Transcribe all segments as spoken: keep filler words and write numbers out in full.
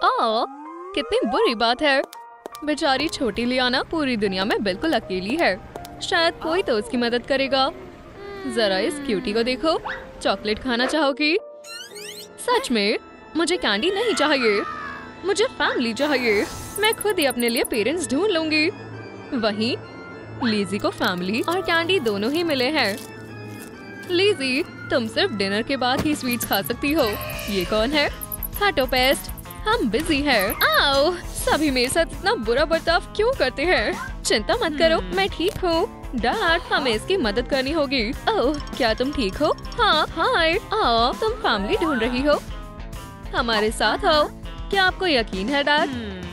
ओह, कितनी बुरी बात है। बेचारी छोटी लियाना पूरी दुनिया में बिल्कुल अकेली है। शायद कोई तो उसकी मदद करेगा। जरा इस क्यूटी को देखो। चॉकलेट खाना चाहोगी? सच में? मुझे कैंडी नहीं चाहिए, मुझे फैमिली चाहिए। मैं खुद ही अपने लिए पेरेंट्स ढूंढ लूंगी। वहीं लीजी को फैमिली और कैंडी दोनों ही मिले हैं। लीजी, तुम सिर्फ डिनर के बाद ही स्वीट्स खा सकती हो। ये कौन है? हटो पेस्ट, हम बिजी हैं। आओ, सभी मेरे साथ इतना बुरा बर्ताव क्यों करते हैं? चिंता मत करो, मैं ठीक हूँ। डैड, हमें इसकी मदद करनी होगी। ओह, क्या तुम ठीक हो? हाँ, हाय। आओ, तुम फैमिली ढूंढ रही हो? हमारे साथ आओ। क्या आपको यकीन है डैड?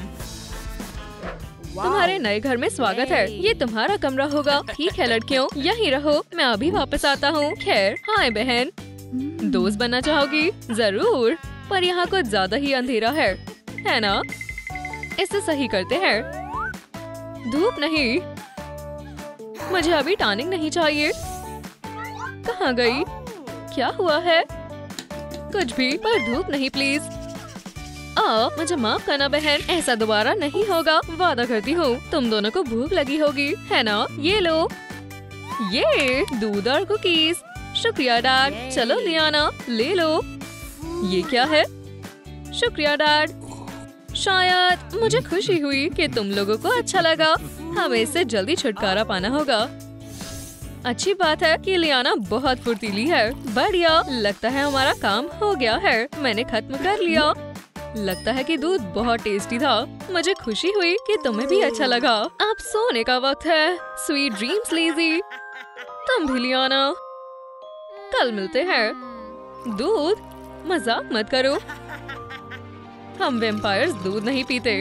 तुम्हारे नए घर में स्वागत है। ये तुम्हारा कमरा होगा। ठीक है लड़कियों, यहीं रहो, मैं अभी वापस आता हूँ। खैर, हाय बहन, दोस्त बनना चाहोगी? जरूर, पर यहाँ कुछ ज्यादा ही अंधेरा है, है ना? इसे सही करते हैं। धूप नहीं, मुझे अभी टॉनिक नहीं चाहिए। कहाँ गई? क्या हुआ है? कुछ भी, पर धूप नहीं प्लीज। आ, मुझे माफ करना बहन, ऐसा दोबारा नहीं होगा, वादा करती हूँ। तुम दोनों को भूख लगी होगी, है ना? ये लो, ये दूध और कुकीज। शुक्रिया डैड। चलो लियाना, ले लो। ये क्या है? शुक्रिया डैड। शायद मुझे खुशी हुई कि तुम लोगों को अच्छा लगा। हमें इससे जल्दी छुटकारा पाना होगा। अच्छी बात है कि लियाना बहुत फुर्तीली है। बढ़िया, लगता है हमारा काम हो गया है। मैंने खत्म कर लिया। लगता है कि दूध बहुत टेस्टी था। मुझे खुशी हुई कि तुम्हें भी अच्छा लगा। अब सोने का वक्त है। Sweet dreams Lizzie. तुम भी लियाना, कल मिलते हैं। दूध? मजाक मत करो, हम वैम्पायर्स दूध नहीं पीते।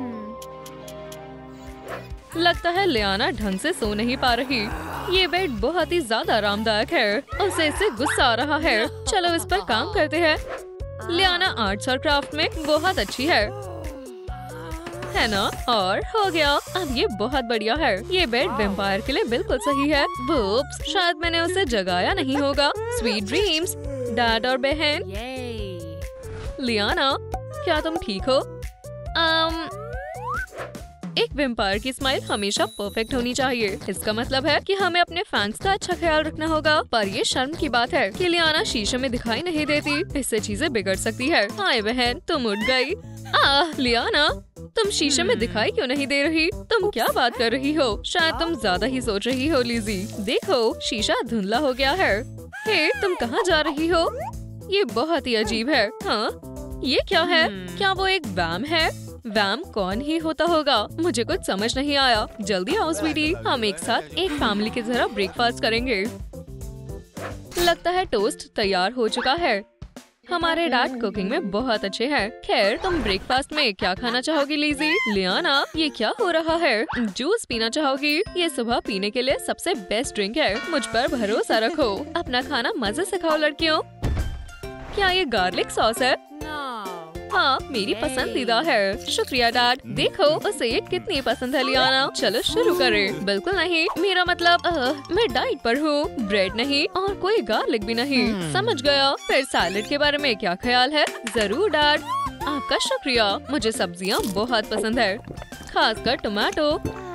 लगता है लियाना ढंग से सो नहीं पा रही। ये बेड बहुत ही ज्यादा आरामदायक है। उसे इससे गुस्सा आ रहा है। चलो इस पर काम करते हैं। लियाना आर्ट्स और क्राफ्ट में बहुत अच्छी है, है ना? और हो गया। अब ये बहुत बढ़िया है। ये बेड वैम्पायर के लिए बिल्कुल सही है। बूप्स, शायद मैंने उसे जगाया नहीं होगा। स्वीट ड्रीम्स डैड और बहन। लियाना, क्या तुम ठीक हो? um, एक वैम्पायर की स्माइल हमेशा परफेक्ट होनी चाहिए। इसका मतलब है कि हमें अपने फैंस का अच्छा ख्याल रखना होगा। पर ये शर्म की बात है कि लियाना शीशे में दिखाई नहीं देती। इससे चीजें बिगड़ सकती है। हाय बहन, तुम उठ गई। आह लियाना, तुम शीशे में दिखाई क्यों नहीं दे रही? तुम क्या बात कर रही हो? शायद तुम ज्यादा ही सोच रही हो लीजी। देखो, शीशा धुंधला हो गया है। हे, तुम कहाँ जा रही हो? ये बहुत ही अजीब है। हाँ, ये क्या है? क्या वो एक वैम है? वैम कौन ही होता होगा? मुझे कुछ समझ नहीं आया। जल्दी आओ स्वीटी, हम एक साथ एक फैमिली की तरह ब्रेकफास्ट करेंगे। लगता है टोस्ट तैयार हो चुका है। हमारे डैड कुकिंग में बहुत अच्छे हैं। खैर, तुम ब्रेकफास्ट में क्या खाना चाहोगी लीजी? लियाना, ये क्या हो रहा है? जूस पीना चाहोगी? ये सुबह पीने के लिए सबसे बेस्ट ड्रिंक है। मुझ पर भरोसा रखो। अपना खाना मजे से खाओ लड़कियों। क्या ये गार्लिक सॉस है? हाँ, मेरी पसंदीदा है। शुक्रिया डैड। देखो, उसे ये कितनी पसंद है लियाना। चलो शुरू करें। बिल्कुल नहीं, मेरा मतलब आ, मैं डाइट पर हूँ। ब्रेड नहीं और कोई गार्लिक भी नहीं। समझ गया। फिर सैलेड के बारे में क्या ख्याल है? जरूर डैड। आपका शुक्रिया। मुझे सब्जियाँ बहुत पसंद है, खासकर टमाटो।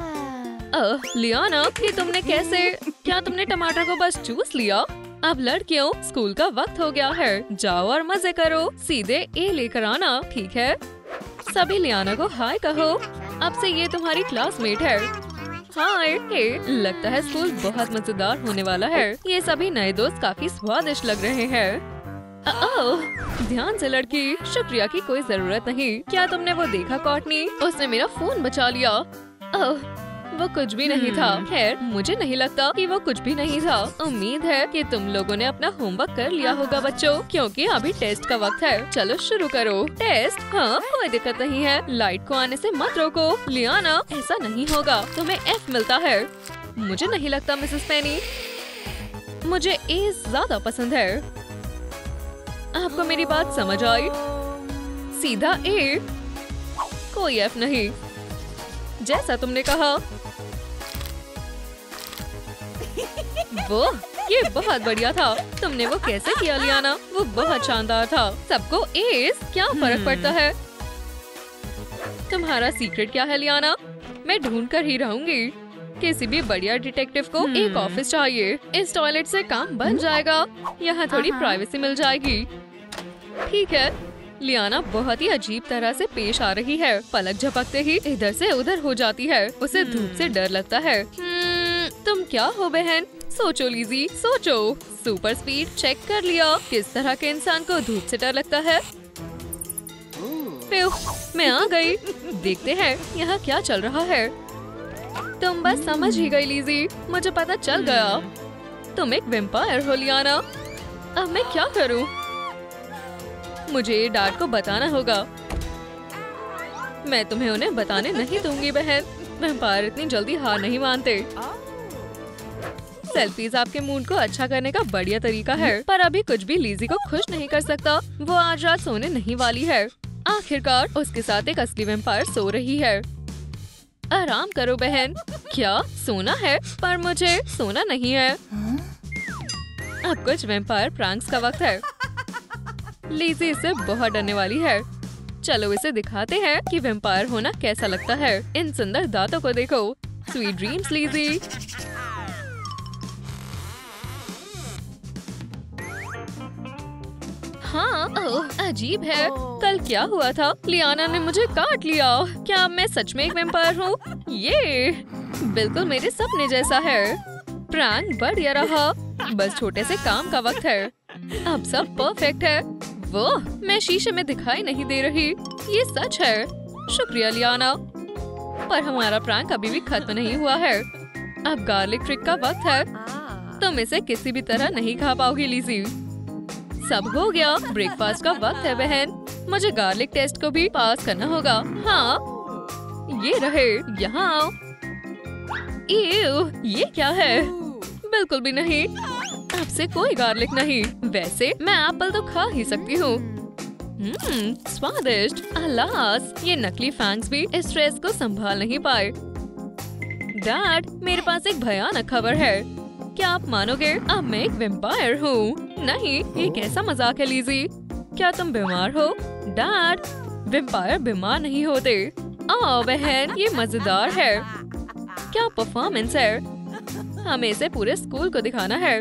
आह लियाना, ये तुमने कैसे? क्या तुमने टमाटर को बस चूस लिया? अब लड़कियों, स्कूल का वक्त हो गया है। जाओ और मजे करो। सीधे ए लेकर आना, ठीक है? सभी लियाना को हाय कहो। अब से ये तुम्हारी क्लासमेट है। हाय। हे, लगता है स्कूल बहुत मजेदार होने वाला है। ये सभी नए दोस्त काफी स्वादिष्ट लग रहे हैं। ओह, ध्यान से लड़की। शुक्रिया की कोई जरूरत नहीं। क्या तुमने वो देखा कॉर्टनी? उसने मेरा फोन बचा लिया। ओह, वो कुछ भी नहीं था। खैर, मुझे नहीं लगता कि वो कुछ भी नहीं था। उम्मीद है कि तुम लोगों ने अपना होमवर्क कर लिया होगा बच्चों, क्योंकि अभी टेस्ट का वक्त है। चलो शुरू करो। टेस्ट? हाँ, कोई दिक्कत नहीं है। लाइट को आने से मत रोको। लियाना, ऐसा नहीं होगा, तुम्हें एफ मिलता है। मुझे नहीं लगता मिसेस पेनी, मुझे ए ज्यादा पसंद है। आपको मेरी बात समझ आई? सीधा ए, कोई एफ नहीं, जैसा तुमने कहा। वो ये बहुत बढ़िया था। तुमने वो कैसे किया लियाना? वो बहुत शानदार था। सबको एस, क्या फर्क पड़ता है? तुम्हारा सीक्रेट क्या है लियाना? मैं ढूंढ कर ही रहूंगी। किसी भी बढ़िया डिटेक्टिव को एक ऑफिस चाहिए। इस टॉयलेट से काम बन जाएगा। यहाँ थोड़ी प्राइवेसी मिल जाएगी। ठीक है। लियाना बहुत ही अजीब तरह से पेश आ रही है। पलक झपकते ही इधर से उधर हो जाती है। उसे धूप से डर लगता है। तुम क्या हो बहन? सोचो लिज़ी, सोचो। सुपर स्पीड चेक कर लिया। किस तरह के इंसान को धूप से डर लगता है? मैं आ गई। देखते हैं यहाँ क्या चल रहा है। तुम बस समझ ही गई लिज़ी, मुझे पता चल गया। तुम एक वैम्पायर हो लियाना। अब मैं क्या करूं? मुझे डैड को बताना होगा। मैं तुम्हें उन्हें बताने नहीं दूंगी बहन। वैम्पायर इतनी जल्दी हार नहीं मानते। सेल्फीज आपके मूड को अच्छा करने का बढ़िया तरीका है, पर अभी कुछ भी लिज़ी को खुश नहीं कर सकता। वो आज रात सोने नहीं वाली है। आखिरकार उसके साथ एक असली वैम्पायर सो रही है। आराम करो बहन। क्या सोना है? पर मुझे सोना नहीं है। अब कुछ वैम्पायर प्रैंक्स का वक्त है। लिज़ी इससे बहुत डरने वाली है। चलो इसे दिखाते हैं कि वैम्पायर होना कैसा लगता है। इन सुंदर दांतों को देखो। Sweet dreams Lizzie. हाँ, ओह, अजीब है। कल क्या हुआ था? लियाना ने मुझे काट लिया। क्या मैं सच में एक वैम्पायर हूँ? ये बिल्कुल मेरे सपने जैसा है। प्रैंक बढ़िया रहा। बस छोटे से काम का वक्त है। अब सब परफेक्ट है। वो मैं शीशे में दिखाई नहीं दे रही। ये सच है। शुक्रिया लियाना। पर हमारा प्रैंक अभी भी खत्म नहीं हुआ है। अब गार्लिक ट्रिक का वक्त है। तुम इसे किसी भी तरह नहीं खा पाओगी लिज़ी। सब हो गया। ब्रेकफास्ट का वक्त है बहन। मुझे गार्लिक टेस्ट को भी पास करना होगा। हाँ, ये रहे। यहाँ आओ। इव, ये क्या है? बिल्कुल भी नहीं। अब से कोई गार्लिक नहीं। वैसे मैं एप्पल तो खा ही सकती हूँ। हम्म, स्वादिष्ट। अलास, ये नकली फैंग्स भी इस स्ट्रेस को संभाल नहीं पाए। डैड, मेरे पास एक भयानक खबर है। क्या आप मानोगे? अब मैं एक वैम्पायर हूँ। नहीं, ये कैसा मजाक है लिज़ी? क्या तुम बीमार हो? डैड, वैम्पायर बीमार नहीं होते। ओह बहन, ये मजेदार है। क्या परफॉर्मेंस है। हमें इसे पूरे स्कूल को दिखाना है।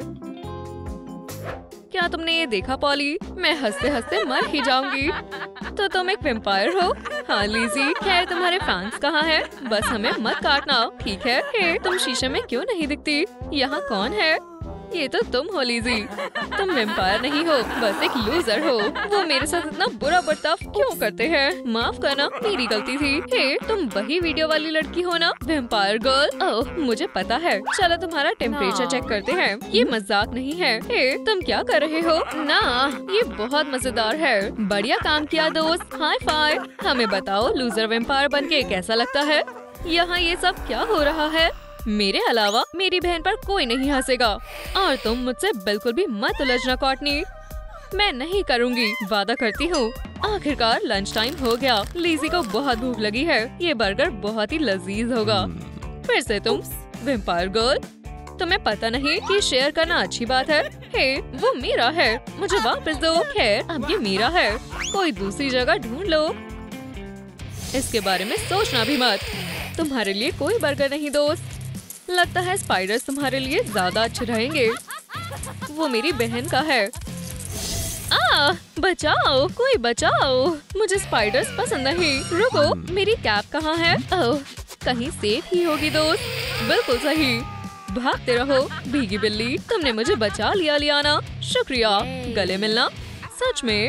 क्या तुमने ये देखा पॉली? मैं हंसते हंसते मर ही जाऊंगी। तो तुम एक वैम्पायर हो? हाँ लिज़ी। खैर तुम्हारे फैंस कहाँ हैं? बस हमें मत काटना, ठीक है? हे, तुम शीशे में क्यों नहीं दिखती? यहाँ कौन है? ये तो तुम हो लिज़ी। तुम वैम्पायर नहीं हो, बस एक लूजर हो। वो मेरे साथ इतना बुरा बर्ताव क्यों करते हैं? माफ करना, मेरी गलती थी। हे, तुम वही वीडियो वाली लड़की हो ना, वैम्पायर गर्ल? ओह, मुझे पता है। चलो तुम्हारा टेम्परेचर चेक करते हैं। ये मजाक नहीं है। हे, तुम क्या कर रहे हो? ना, ये बहुत मजेदार है। बढ़िया काम किया दोस्त। High five. हमें बताओ लूजर वैम्पायर बनके कैसा लगता है? यहाँ ये सब क्या हो रहा है? मेरे अलावा मेरी बहन पर कोई नहीं हंसेगा। और तुम मुझसे बिल्कुल भी मत उलझना कॉटनी। मैं नहीं करूँगी, वादा करती हूँ। आखिरकार लंच टाइम हो गया। लिज़ी को बहुत भूख लगी है। ये बर्गर बहुत ही लजीज होगा। फिर से तुम वैम्पायर गर्ल। तुम्हें पता नहीं कि शेयर करना अच्छी बात है? हे, वो मेरा है, मुझे वापस दो। खैर अब ये मेरा है। कोई दूसरी जगह ढूंढ लो। इसके बारे में सोचना भी मत। तुम्हारे लिए कोई बर्गर नहीं दोस्त। लगता है स्पाइडर्स तुम्हारे लिए ज्यादा अच्छे रहेंगे। वो मेरी बहन का है। आ, बचाओ, कोई बचाओ। मुझे स्पाइडर्स पसंद नहीं। रुको, मेरी कैप कहाँ है? ओह, कहीं सेफ ही होगी दोस्त। बिल्कुल सही। भागते रहो भीगी बिल्ली। तुमने मुझे बचा लिया लियाना। शुक्रिया। गले मिलना। सच में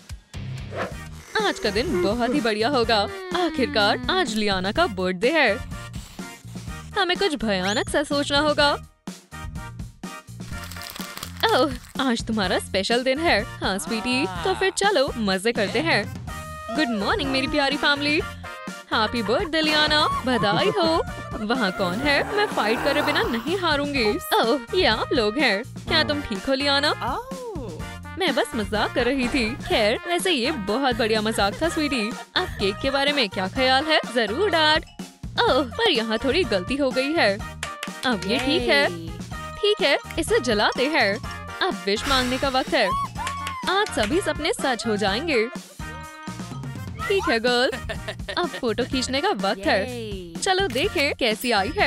आज का दिन बहुत ही बढ़िया होगा। आखिरकार आज लियाना का बर्थडे है। हमें कुछ भयानक सा सोचना होगा। ओह, आज तुम्हारा स्पेशल दिन है। हाँ स्वीटी, तो फिर चलो मजे करते हैं। गुड मॉर्निंग मेरी प्यारी फैमिली। हैप्पी बर्थडे लियाना। बधाई हो। वहाँ कौन है? मैं फाइट करे बिना नहीं हारूंगी। ओह, ये आप लोग हैं। क्या तुम ठीक हो लियाना? मैं बस मजाक कर रही थी। खैर वैसे ये बहुत बढ़िया मजाक था स्वीटी। अब केक के बारे में क्या ख्याल है? जरूर डैड। ओह, पर यहाँ थोड़ी गलती हो गई है। अब ये ठीक है। ठीक है, इसे जलाते हैं। अब विश मांगने का वक्त है। आज सभी सपने सच हो जाएंगे। ठीक है गर्ल, अब फोटो खींचने का वक्त है। चलो देखें कैसी आई है।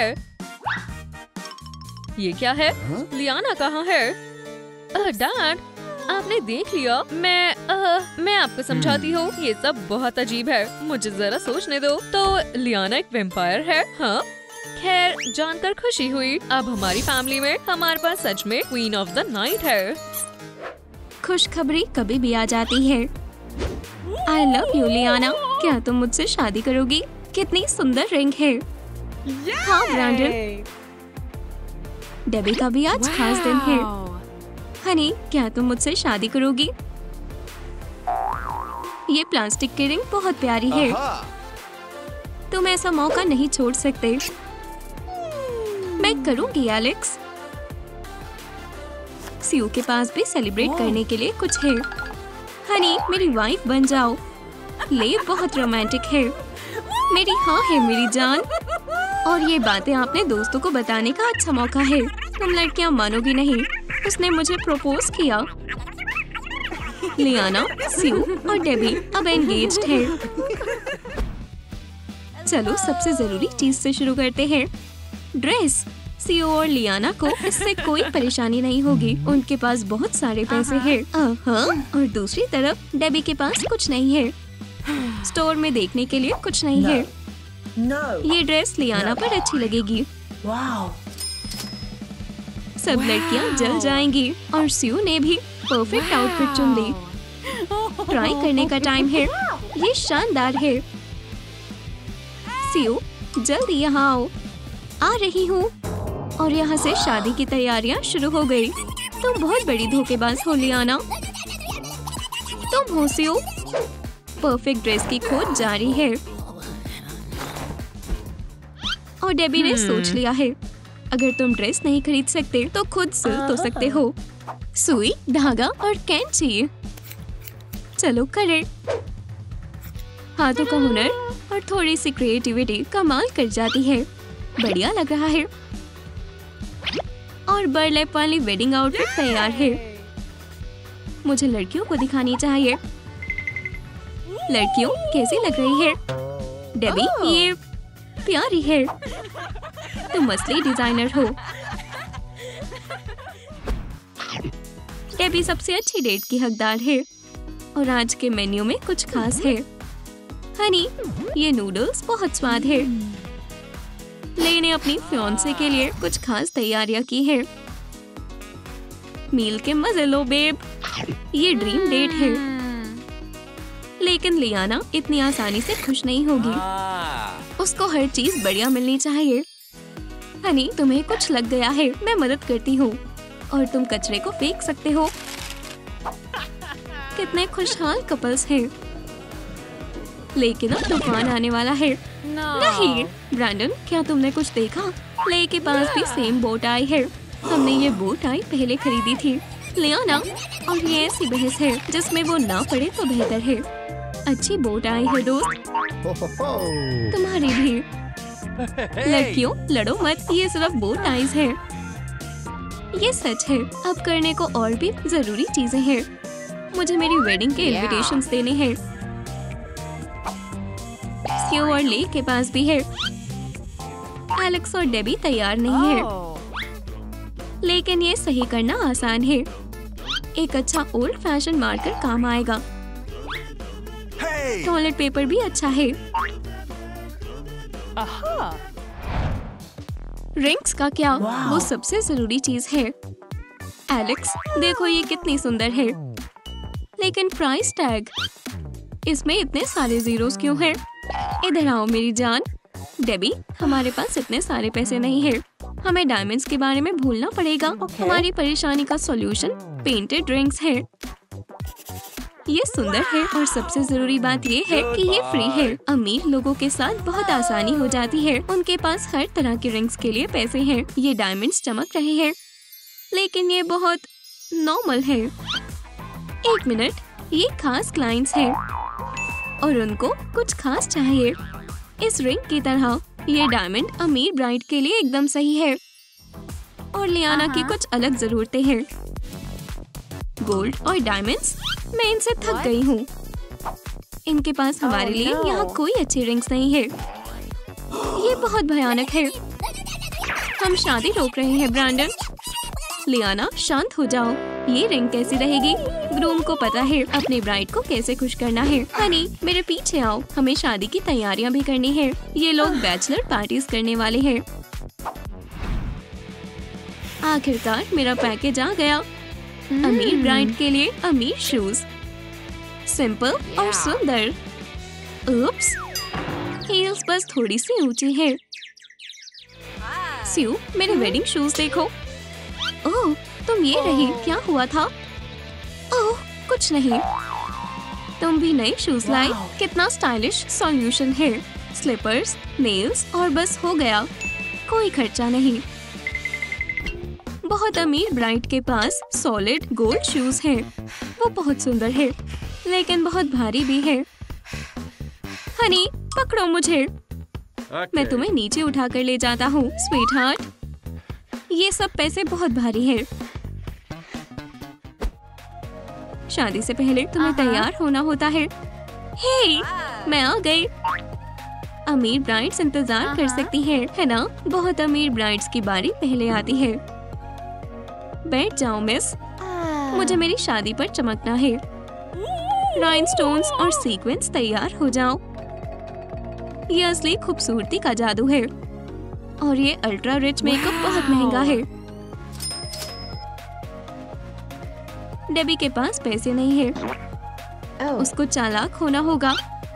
ये क्या है? लियाना कहाँ है? डैड, आपने देख लिया। मैं आ, मैं आपको समझाती हूँ। ये सब बहुत अजीब है, मुझे जरा सोचने दो। तो लियाना एक वेम्पायर है? हाँ, खैर जानकर खुशी हुई। अब हमारी फैमिली में हमारे पास सच में क्वीन ऑफ द नाइट है। खुशखबरी कभी भी आ जाती है। आई लव यू लियाना, क्या तुम मुझसे शादी करोगी? कितनी सुंदर रिंग है। हाँ ब्रैंडन, डेबी का भी आज खास दिन है। हनी, क्या तुम मुझसे शादी करोगी? ये प्लास्टिक की रिंग बहुत प्यारी है। तुम ऐसा मौका नहीं छोड़ सकते। मैं करूंगी एलेक्स। सियू के पास भी सेलिब्रेट करने के लिए कुछ है। हनी, मेरी वाइफ बन जाओ। ले बहुत रोमांटिक है। मेरी हाँ है मेरी जान। और ये बातें आपने दोस्तों को बताने का अच्छा मौका है। तुम लड़कियां मानोगी नहीं, उसने मुझे प्रपोज किया। लियाना, सियू और डेबी अब एंगेज्ड है। चलो सबसे जरूरी चीज से शुरू करते हैं, ड्रेस। सियो और लियाना को इससे कोई परेशानी नहीं होगी। उनके पास बहुत सारे पैसे हैं। और दूसरी तरफ डेबी के पास कुछ नहीं है। स्टोर में देखने के लिए कुछ नहीं no. है। no. ये ड्रेस लियाना no. पर अच्छी लगेगी। wow. सब wow. लड़कियां जल जाएंगी और सियो ने भी परफेक्ट wow. आउटफिट चुन ली। ट्राई करने का टाइम है। ये शानदार है। सियो, जल्दी यहाँ आओ। आ रही हूँ। और यहाँ से शादी की तैयारियाँ शुरू हो गई। तुम बहुत बड़ी धोखेबाज हो लियाना। तुम हो सियो। परफेक्ट ड्रेस की खोज जारी है। और डेबी ने hmm. सोच लिया है, अगर तुम ड्रेस नहीं खरीद सकते तो खुद सिल तो सकते हो। सुई, धागा और कैंची। चलो करें। हाथों का हुनर और थोड़ी सी क्रिएटिविटी कमाल कर जाती है। बढ़िया लग रहा है। और बर्लैप वाली वेडिंग आउटफिट तैयार है। मुझे लड़कियों को दिखानी चाहिए। लड़कियों कैसी लग रही है? डेबी, ये प्यारी है। तुम असली डिजाइनर हो। डेबी सबसे अच्छी डेट की हकदार है। और आज के मेन्यू में कुछ खास है। हनी, ये नूडल्स बहुत स्वाद है। ले ने अपनी फियांसे के लिए कुछ खास तैयारियां की है। मील के मजे लो बेब। ये ड्रीम डेट है। लेकिन लियाना इतनी आसानी से खुश नहीं होगी। उसको हर चीज बढ़िया मिलनी चाहिए। हनी, तुम्हें कुछ लग गया है, मैं मदद करती हूँ। और तुम कचरे को फेंक सकते हो। कितने खुशहाल कपल्स हैं। लेकिन अब तूफान आने वाला है। no. नहीं ब्रैंडन, क्या तुमने कुछ देखा? ले के पास भी सेम बोट आई है। हमने ये बोट आई पहले खरीदी थी। लियाना, और ये ऐसी बहस है जिसमें वो ना पड़े तो बेहतर है। अच्छी बोट आई है दोस्त। तुम्हारी भी। लड़कियों लड़ो मत, ये सिर्फ बोट आईज है। ये सच है। अब करने को और भी जरूरी चीजें हैं। मुझे मेरी वेडिंग के इनविटेशंस देने हैं। सियो और ले के पास भी है। एलेक्स और डेबी तैयार नहीं है। लेकिन ये सही करना आसान है। एक अच्छा ओल्ड फैशन मार्कर काम आएगा। टॉयलेट पेपर भी अच्छा है। रिंग्स का क्या? वो सबसे जरूरी चीज है। एलेक्स, देखो ये कितनी सुंदर है। लेकिन प्राइस टैग, इसमें इतने सारे जीरोस क्यों हैं? इधर आओ मेरी जान। डेबी, हमारे पास इतने सारे पैसे नहीं है। हमें डायमंड्स के बारे में भूलना पड़ेगा। okay. हमारी परेशानी का सॉल्यूशन पेंटेड रिंग्स है। ये सुंदर है और सबसे जरूरी बात ये है कि ये फ्री है। अमीर लोगों के साथ बहुत आसानी हो जाती है। उनके पास हर तरह की रिंग्स के लिए पैसे हैं। ये डायमंड्स चमक रहे हैं, लेकिन ये बहुत नॉर्मल है। एक मिनट, ये खास क्लाइंट्स हैं और उनको कुछ खास चाहिए। इस रिंग की तरह ये डायमंड अमीर ब्राइड के लिए एकदम सही है। और लियाना की कुछ अलग जरूरतें हैं। गोल्ड और डायमंड्स, मैं इनसे थक गई हूँ। इनके पास हमारे लिए यहाँ कोई अच्छी रिंग्स नहीं है। ये बहुत भयानक है। हम शादी रोक रहे हैं ब्रैंडन। लियाना शांत हो जाओ। ये रिंग कैसी रहेगी? ग्रूम को पता है अपनी ब्राइड को कैसे खुश करना है। हनी मेरे पीछे आओ, हमें शादी की तैयारियां भी करनी है। ये लोग बैचलर पार्टीज करने वाले हैं। आखिरकार मेरा पैकेज आ गया। अमीर ब्राइड के लिए अमीर शूज, सिंपल और सुंदर। उप्स, हील्स बस थोड़ी सी ऊंची है। स्यू मेरे वेडिंग शूज देखो। ओह तुम ये रही, क्या हुआ था? ओह कुछ नहीं। तुम भी नए शूज लाए, कितना स्टाइलिश सॉल्यूशन है। स्लीपर्स, नेल्स और बस हो गया, कोई खर्चा नहीं। बहुत अमीर ब्राइड के पास सॉलिड गोल्ड शूज हैं। वो बहुत सुंदर है लेकिन बहुत भारी भी है। हनी पकड़ो मुझे, okay. मैं तुम्हें नीचे उठा कर ले जाता हूँ स्वीट हार्ट। ये सब पैसे बहुत भारी है। शादी से पहले तुम्हें uh-huh. तैयार होना होता है। हे, मैं आ गई। अमीर ब्राइड्स इंतजार uh-huh. कर सकती है, है ना? बहुत अमीर ब्राइड्स की बारी पहले आती है। बैठ जाओ मिस, मुझे मेरी शादी पर चमकना है। राइनस्टोन्स और सीक्वेंस तैयार हो जाओ। ये असली खूबसूरती का जादू है और ये अल्ट्रा रिच मेकअप बहुत महंगा है। डेबी के पास पैसे नहीं है, उसको चालाक होना होगा।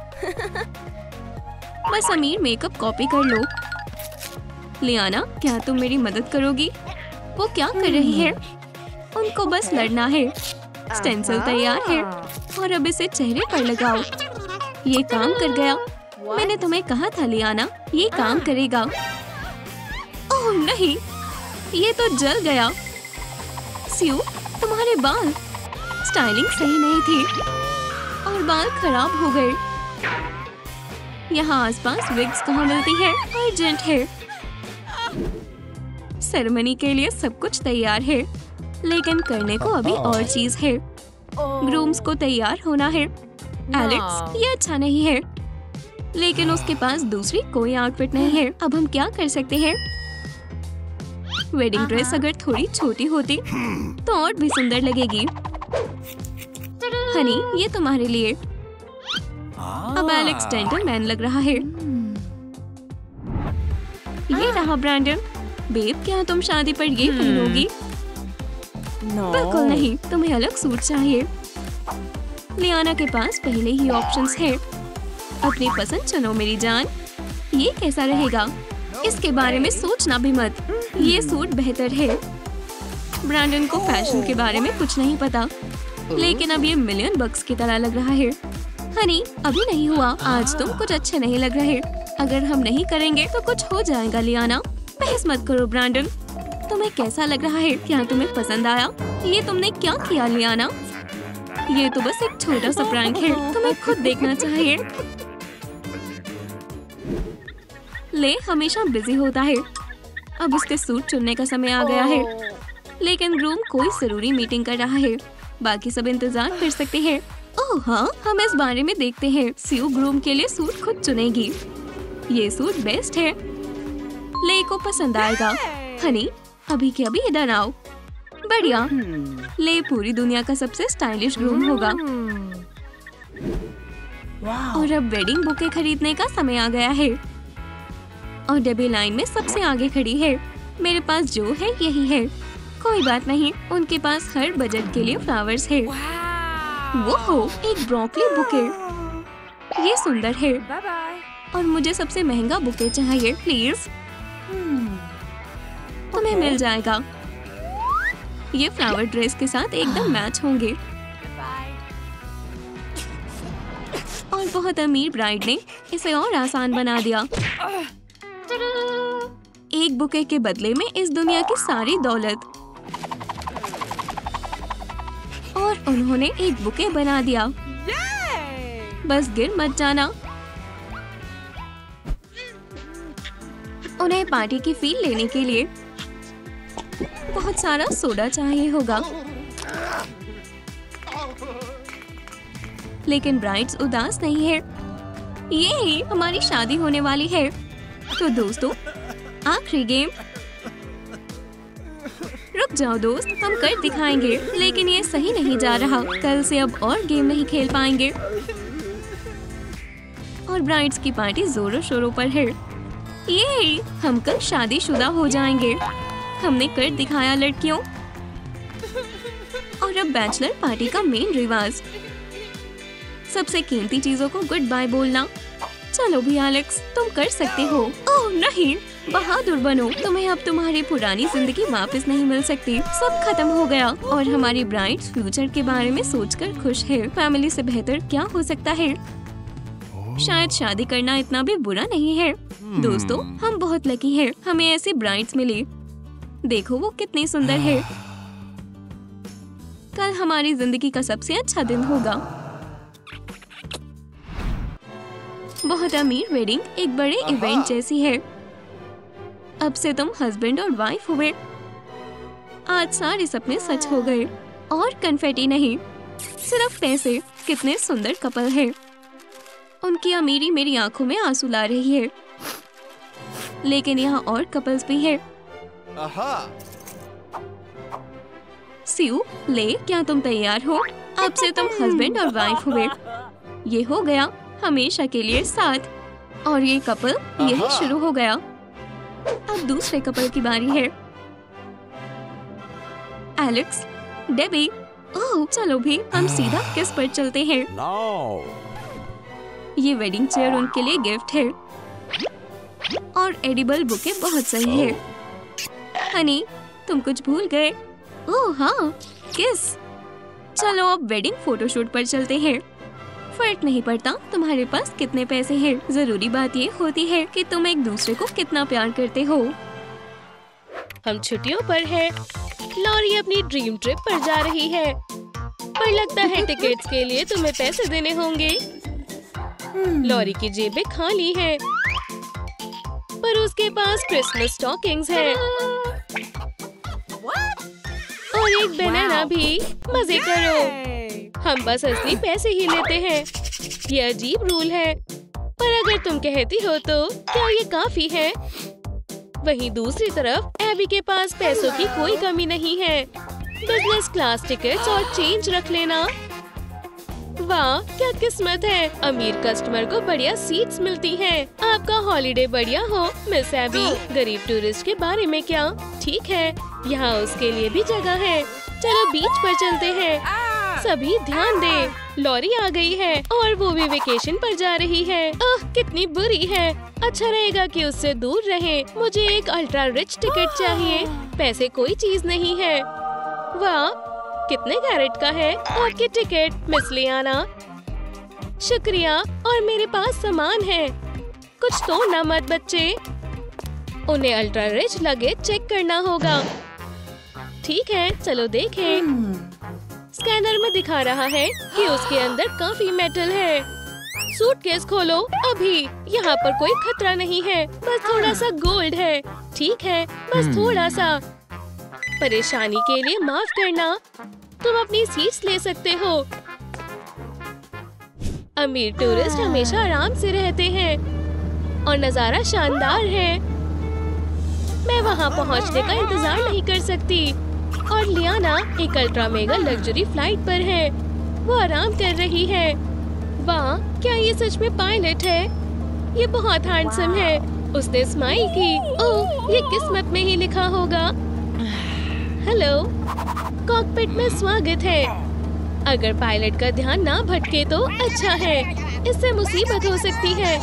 बस अमीर मेकअप कॉपी कर लो। लियाना क्या तुम मेरी मदद करोगी? वो क्या कर रही है? उनको बस लड़ना है। स्टेंसिल तैयार है और अब इसे चेहरे पर लगाओ। ये काम कर गया। मैंने तुम्हें कहा था लियाना, ये काम करेगा। ओह नहीं, ये तो जल गया। स्यू तुम्हारे बाल, स्टाइलिंग सही नहीं थी और बाल खराब हो गए। यहाँ आसपास विग्स कहाँ मिलती है? अर्जेंट है। सेरेमनी के लिए सब कुछ तैयार है लेकिन करने को अभी और चीज है। ग्रूम्स को तैयार होना है। एलेक्स ये अच्छा नहीं है लेकिन उसके पास दूसरी कोई आउटफिट नहीं है। अब हम क्या कर सकते हैं? वेडिंग ड्रेस अगर थोड़ी छोटी होती तो और भी सुंदर लगेगी। हनी ये तुम्हारे लिए। अब एलेक्स जेंटलमैन लग रहा है। ये रहा ब्रैंडन। बेब क्या तुम शादी पर ये पहनोगी? no. बिल्कुल नहीं, तुम्हें अलग सूट चाहिए। लियाना के पास पहले ही ऑप्शंस है। अपनी पसंद चुनो मेरी जान। ये कैसा रहेगा? इसके बारे में सोचना भी मत, ये सूट बेहतर है। ब्रैंडन को फैशन के बारे में कुछ नहीं पता लेकिन अब ये मिलियन बक्स की तरह लग रहा है। हनी अभी नहीं हुआ, आज तुम कुछ अच्छे नहीं लग रहे। अगर हम नहीं करेंगे तो कुछ हो जाएगा। लियाना बहस मत करो। ब्रैंडन तुम्हें कैसा लग रहा है? क्या तुम्हें पसंद आया? ये तुमने क्या किया लियाना? ये तो बस एक छोटा सा प्रैंक है, तुम्हें खुद देखना चाहिए। ले हमेशा बिजी होता है। अब उसके सूट चुनने का समय आ गया है लेकिन ग्रूम कोई जरूरी मीटिंग कर रहा है। बाकी सब इंतजार कर सकते हैं। ओह हाँ, हम इस बारे में देखते हैं। स्यू ग्रूम के लिए सूट खुद चुनेगी। ये सूट बेस्ट है, ले को पसंद आएगा। हनी अभी के अभी इधर आओ। बढ़िया, ले पूरी दुनिया का सबसे स्टाइलिश ग्रूम होगा। और अब वेडिंग बुके खरीदने का समय आ गया है और डेबी लाइन में सबसे आगे खड़ी है। मेरे पास जो है यही है। कोई बात नहीं, उनके पास हर बजट के लिए फ्लावर्स है। वो हो एक ब्रोकली बुके, ये सुंदर है और मुझे सबसे महंगा बुके चाहिए प्लीज। तुम्हें मिल जाएगा। ये फ्लावर ड्रेस के साथ एकदम मैच होंगे। और बहुत अमीर ब्राइड ने इसे और आसान बना दिया। एक बुके के बदले में इस दुनिया की सारी दौलत। और उन्होंने एक बुके बना दिया। बस गिर मत जाना। उन्हें पार्टी की फील लेने के लिए बहुत सारा सोडा चाहिए होगा। लेकिन ब्राइड्स उदास नहीं है। ये हमारी शादी होने वाली है। तो दोस्तों, आखिरी गेम। रुक जाओ दोस्त, हम कर दिखाएंगे, लेकिन ये सही नहीं जा रहा। कल से अब और गेम नहीं खेल पाएंगे। और ब्राइड्स की पार्टी जोरों शोरों पर है। ये हम कल शादीशुदा हो जाएंगे। हमने कर दिखाया लड़कियों। और अब बैचलर पार्टी का मेन रिवाज, सबसे कीमती चीजों को गुड बाय बोलना। चलो भी एलेक्स, तुम कर सकते हो। ओह नहीं, बहादुर बनो। तुम्हें अब तुम्हारी पुरानी जिंदगी वापस नहीं मिल सकती। सब खत्म हो गया और हमारी ब्राइड्स फ्यूचर के बारे में सोचकर खुश है। फैमिली से बेहतर क्या हो सकता है। शायद शादी करना इतना भी बुरा नहीं है। दोस्तों, हम बहुत लकी हैं। हमें ऐसी ब्राइड्स मिली। देखो वो कितनी सुंदर है। कल हमारी जिंदगी का सबसे अच्छा दिन होगा। बहुत अमीर वेडिंग एक बड़े इवेंट जैसी है। अब से तुम हस्बैंड और वाइफ हुए। आज सारे सपने सच हो गए। और कन्फेटी नहीं, सिर्फ पैसे। कितने सुंदर कपल है। उनकी अमीरी मेरी आंखों में आंसू ला रही है। लेकिन यहाँ और कपल्स भी है। सिउ, ले, क्या तुम तैयार हो? अब से तुम हस्बैंड और वाइफ हुए। ये हो गया हमेशा के लिए साथ। और ये कपल यही शुरू हो गया। अब दूसरे कपल की बारी है। Alex, Debbie. ओह, चलो भी हम सीधा किस पर चलते हैं। No. ये वेडिंग चेयर उनके लिए गिफ्ट है। और एडिबल बुके बहुत सही है। हनी, तुम कुछ भूल गए। ओह हाँ, किस। चलो अब वेडिंग फोटोशूट पर चलते हैं। फर्क नहीं पड़ता तुम्हारे पास कितने पैसे हैं। जरूरी बात ये होती है कि तुम एक दूसरे को कितना प्यार करते हो। हम छुट्टियों पर हैं। लॉरी अपनी ड्रीम ट्रिप पर जा रही है, पर लगता है टिकट्स के लिए तुम्हें पैसे देने होंगे। लॉरी की जेबें खाली हैं, पर उसके पास क्रिसमस स्टॉकिंग्स है और एक बनाना भी। मजे करो, हम बस असली पैसे ही लेते हैं। ये अजीब रूल है, पर अगर तुम कहती हो तो क्या ये काफी है? वहीं दूसरी तरफ एबी के पास पैसों की कोई कमी नहीं है। बिजनेस क्लास टिकट्स और चेंज रख लेना। वाह, क्या किस्मत है। अमीर कस्टमर को बढ़िया सीट्स मिलती हैं। आपका हॉलिडे बढ़िया हो मिस एबी। गरीब टूरिस्ट के बारे में क्या? ठीक है, यहाँ उसके लिए भी जगह है। चलो बीच पर चलते हैं। सभी ध्यान दे, लॉरी आ गई है और वो भी वेकेशन पर जा रही है। आह, कितनी बुरी है। अच्छा रहेगा कि उससे दूर रहे। मुझे एक अल्ट्रा रिच टिकट चाहिए। पैसे कोई चीज नहीं है। वाह, कितने कैरेट का है आपकी टिकट मिस लियाना? शुक्रिया, और मेरे पास सामान है। कुछ तोड़ना मत बच्चे। उन्हें अल्ट्रा रिच लगेज चेक करना होगा। ठीक है, चलो देखें। स्कैनर में दिखा रहा है कि उसके अंदर काफी मेटल है। सूटकेस खोलो अभी। यहाँ पर कोई खतरा नहीं है, बस थोड़ा सा गोल्ड है। ठीक है, बस थोड़ा सा। परेशानी के लिए माफ करना। तुम अपनी सीट्स ले सकते हो। अमीर टूरिस्ट हमेशा आराम से रहते हैं और नजारा शानदार है। मैं वहाँ पहुँचने का इंतजार नहीं कर सकती। और लियाना एक अल्ट्रा मेगा लग्जरी फ्लाइट पर है। वो आराम कर रही है। वाह, क्या ये सच में पायलट है? ये बहुत हैंडसम है। उसने स्माइल की। ओह, ये किस्मत में ही लिखा होगा। हेलो, कॉकपिट में स्वागत है। अगर पायलट का ध्यान ना भटके तो अच्छा है, इससे मुसीबत हो सकती है।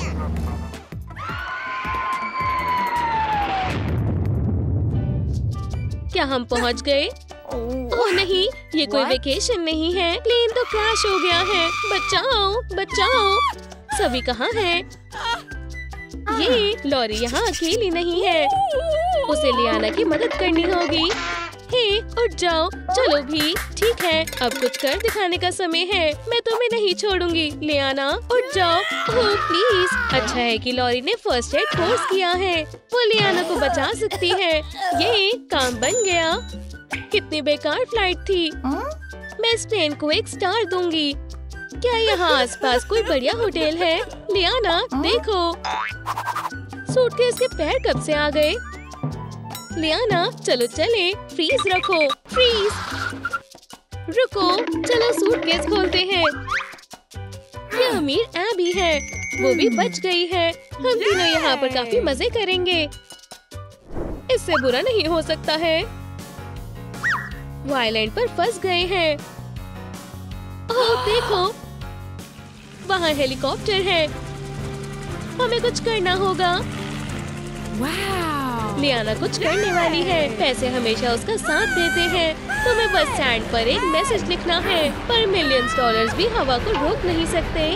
क्या हम पहुंच गए? ओह नहीं, ये कोई वेकेशन नहीं है। प्लेन तो क्रैश हो गया है। बचाओ, बचाओ। सभी कहाँ हैं? ये लॉरी यहाँ अकेली नहीं है। उसे लियाना की मदद करनी होगी। हे, उठ जाओ। चलो भी। ठीक है, अब कुछ कर दिखाने का समय है। मैं तुम्हें नहीं छोड़ूंगी। लियाना, उठ जाओ। Oh please. अच्छा है कि लॉरी ने फर्स्ट एड कोर्स किया है। वो लियाना को बचा सकती है। ये काम बन गया। कितनी बेकार फ्लाइट थी। मैं इस प्लेन को एक स्टार दूंगी। क्या यहाँ आसपास कोई बढ़िया होटल है? लियाना देखो, सूटकेस के पैर कब से आ गए? लियाना चलो चले, फ्रीज रखो, फ्रीज। रुको, चलो सूटकेस खोलते हैं। ये अमीर एबी है, वो भी बच गई है। हम तीनों यहाँ पर काफी मजे करेंगे। इससे बुरा नहीं हो सकता है। वो आइलैंड पर फंस गए हैं। ओह देखो, वहाँ हेलीकॉप्टर है। हमें कुछ करना होगा। लियाना कुछ करने वाली है। पैसे हमेशा उसका साथ देते हैं। तुम्हें बस सैंड पर एक मैसेज लिखना है, पर मिलियंस डॉलर्स भी हवा को रोक नहीं सकते।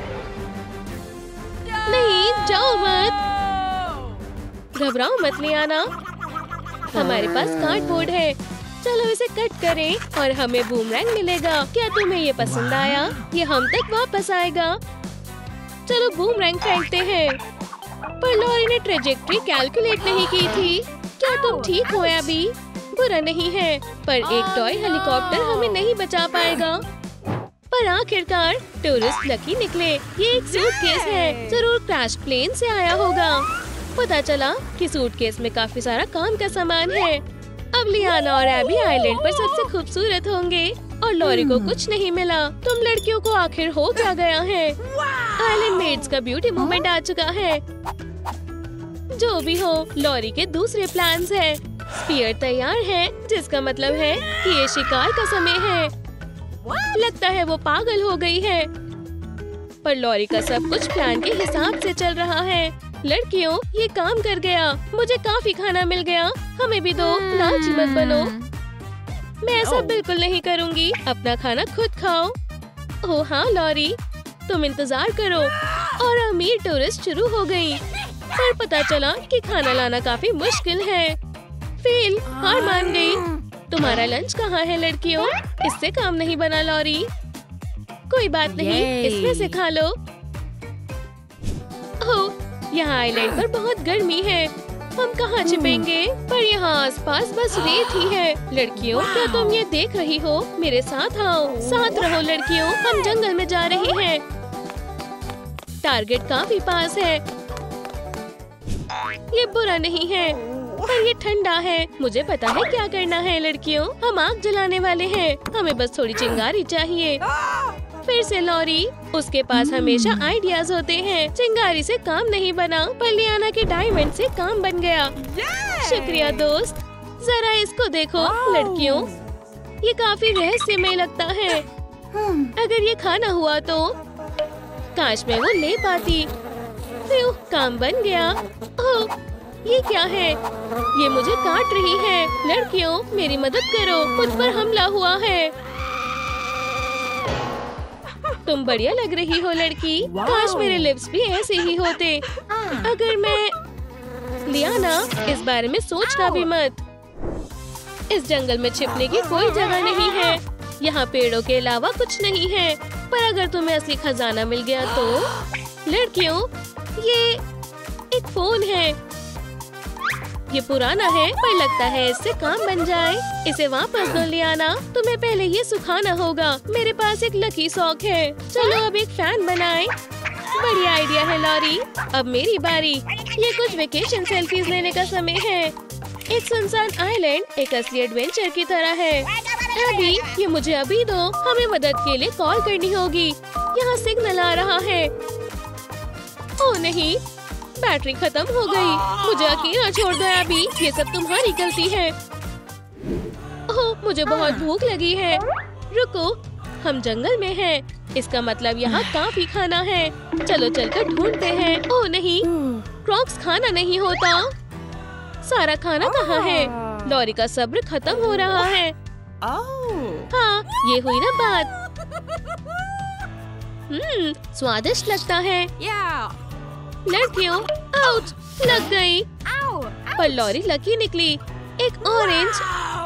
नहीं, जाओ मत। घबराओ मत लियाना, हमारे पास कार्डबोर्ड है। चलो इसे कट करें और हमें बूमरैंग मिलेगा। क्या तुम्हें ये पसंद आया? ये हम तक वापस आएगा। चलो बूमरैंग फेंकते हैं। पर लॉरी ने ट्रेजेक्ट्री कैलकुलेट नहीं की थी। क्या तुम ठीक हो अभी? बुरा नहीं है, पर एक टॉय हेलीकॉप्टर हमें नहीं बचा पाएगा। पर आखिरकार टूरिस्ट लकी निकले। ये एक सूटकेस है, जरूर क्रैश प्लेन से आया होगा। पता चला कि सूटकेस में काफी सारा काम का सामान है। अब लियाना और एबी आइलैंड पर सबसे खूबसूरत होंगे और लॉरी को कुछ नहीं मिला। तुम लड़कियों को आखिर हो क्या गया है? आइलैंड मेट्स का ब्यूटी मोमेंट आ चुका है। जो भी हो, लॉरी के दूसरे प्लान्स हैं। स्पीयर तैयार है, जिसका मतलब है कि ये शिकार का समय है। लगता है वो पागल हो गई है। पर लॉरी का सब कुछ प्लान के हिसाब से चल रहा है। लड़कियों, ये काम कर गया। मुझे काफी खाना मिल गया। हमें भी दो, लालची मत बनो। मैं ऐसा बिल्कुल नहीं करूँगी। अपना खाना खुद खाओ। ओह हाँ लॉरी, तुम इंतजार करो। और अमीर टूरिस्ट शुरू हो गई। पर पता चला कि खाना लाना काफी मुश्किल है। फेल, हार मान गई। तुम्हारा लंच कहाँ है लड़कियों? इससे काम नहीं बना लॉरी। कोई बात नहीं, इसमें से खा लो। ओह, यहाँ आइलैंड पर बहुत गर्मी है। हम कहाँ छिपेंगे? पर यहाँ आसपास बस रेत ही है। लड़कियों, क्या तुम ये देख रही हो? मेरे साथ आओ। साथ रहो लड़कियों, हम जंगल में जा रहे हैं। टारगेट काफी पास है। ये बुरा नहीं है, पर ये ठंडा है। मुझे पता है क्या करना है लड़कियों। हम आग जलाने वाले हैं। हमें बस थोड़ी चिंगारी चाहिए। फिर से लॉरी, उसके पास हमेशा आइडियाज होते हैं। चिंगारी से काम नहीं बना, पर लियाना के डायमंड से काम बन गया। शुक्रिया दोस्त। जरा इसको देखो लड़कियों, ये काफी रहस्यमय लगता है। अगर ये खाना हुआ तो काश मैं वो ले पाती। फ्यू, काम बन गया। ओह, ये क्या है? ये मुझे काट रही है। लड़कियों, मेरी मदद करो, मुझ पर हमला हुआ है। तुम बढ़िया लग रही हो लड़की। काश मेरे लिप्स भी ऐसे ही होते। अगर मैं लियाना, इस बारे में सोचना भी मत। इस जंगल में छिपने की कोई जगह नहीं है। यहाँ पेड़ों के अलावा कुछ नहीं है। पर अगर तुम्हें असली खजाना मिल गया तो? लड़कियों, ये एक फोन है। ये पुराना है, पर लगता है इससे काम बन जाए। इसे वापस दो लियाना। तुम्हें पहले ये सुखाना होगा। मेरे पास एक लकी सॉक है। चलो अब एक फैन बनाएं। बढ़िया आइडिया है लॉरी। अब मेरी बारी। ये कुछ वेकेशन सेल्फीज लेने का समय है। एक सुनसान आइलैंड एक असली एडवेंचर की तरह है। अभी ये मुझे अभी दो। हमें मदद के लिए कॉल करनी होगी। यहाँ सिग्नल आ रहा है। ओह नहीं, बैटरी खत्म हो गई। मुझे अकेला छोड़ दो अभी। ये सब तुम्हारी गलती है। ओह, मुझे बहुत भूख लगी है। रुको, हम जंगल में हैं। इसका मतलब यहाँ काफी खाना है। चलो चलकर ढूंढते हैं। ओह नहीं, क्रॉक्स खाना नहीं होता। सारा खाना कहाँ है? लॉरी का सब्र खत्म हो रहा है। हाँ, ये हुई ना बात। हम्म, स्वादिष्ट लगता है। लड़कियों, आउच, लग गई। पर लॉरी लकी निकली। एक ऑरेंज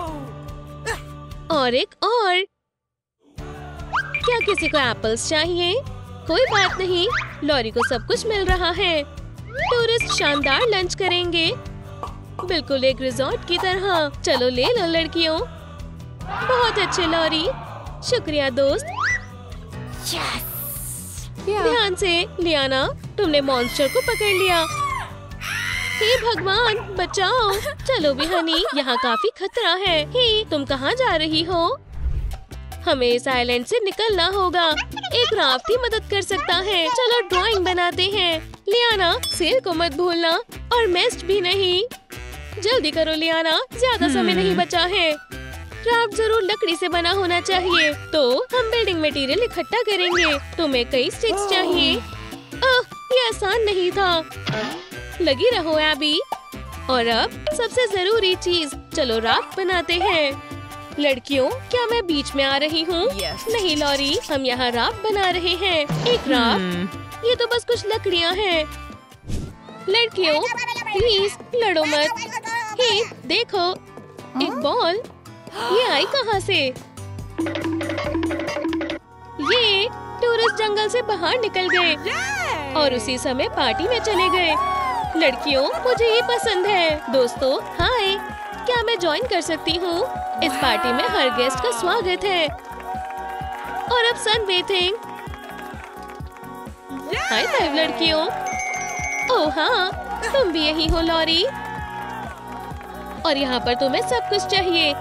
और एक और। क्या किसी को एप्पल्स चाहिए? कोई बात नहीं, लॉरी को सब कुछ मिल रहा है। टूरिस्ट शानदार लंच करेंगे, बिल्कुल एक रिजॉर्ट की तरह। चलो ले लो लड़कियों। बहुत अच्छे लॉरी, शुक्रिया दोस्त। ध्यान से लियाना, तुमने मॉन्स्टर को पकड़ लिया। हे भगवान बचाओ। चलो भी हनी, यहाँ काफी खतरा है। हे तुम कहाँ जा रही हो? हमें इस आइलैंड से निकलना होगा। एक राफ्ट ही मदद कर सकता है। चलो ड्राइंग बनाते हैं। लियाना सेल को मत भूलना और मेस्ट भी नहीं। जल्दी करो लियाना, ज्यादा समय नहीं बचा है। राफ्ट जरूर लकड़ी से बना होना चाहिए। तो हम बिल्डिंग मटेरियल इकट्ठा करेंगे। तुम्हें कई स्टिक्स चाहिए। आह, ये आसान नहीं था। लगी रहो एबी। और अब सबसे जरूरी चीज, चलो राफ्ट बनाते हैं। लड़कियों, क्या मैं बीच में आ रही हूँ? Yes. नहीं लॉरी, हम यहाँ राफ्ट बना रहे हैं। एक राफ्ट? ये तो बस कुछ लकड़ियाँ हैं। लड़कियों प्लीज लड़ो मत। हे देखो, एक बॉल। ये आई कहाँ से? ये टूरिस्ट जंगल से बाहर निकल गए और उसी समय पार्टी में चले गए। लड़कियों, मुझे ये पसंद है। दोस्तों हाय, क्या मैं ज्वाइन कर सकती हूँ? इस पार्टी में हर गेस्ट का स्वागत है। और अब सन बेथिंग। हाय फाइव लड़कियों। ओह हाँ, तुम भी यही हो लॉरी। और यहाँ पर तुम्हें सब कुछ चाहिए।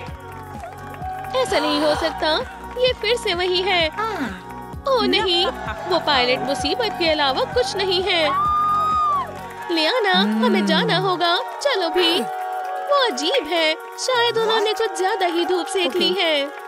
ऐसा नहीं हो सकता, ये फिर से वही है। ओह नहीं, वो पायलट मुसीबत के अलावा कुछ नहीं है। लियाना, हमें जाना होगा। चलो भी। वो अजीब है, शायद उन्होंने कुछ ज्यादा ही धूप सेक ली है।